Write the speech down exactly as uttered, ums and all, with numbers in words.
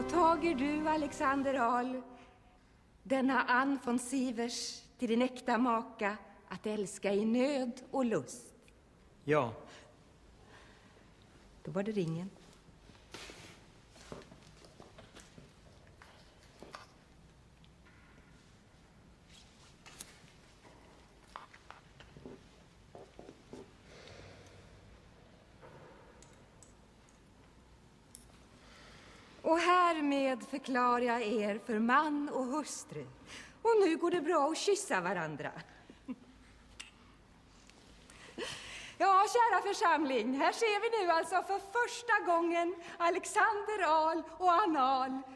tager du, Alexander Ahl, denna Ann von Sivers till din äkta maka att älska i nöd och lust? Ja. Då var det ringen. Och härmed förklarar jag er för man och hustru. Och nu går det bra att kyssa varandra. Ja, kära församling, här ser vi nu alltså för första gången Alexander Ahl och Ann Ahl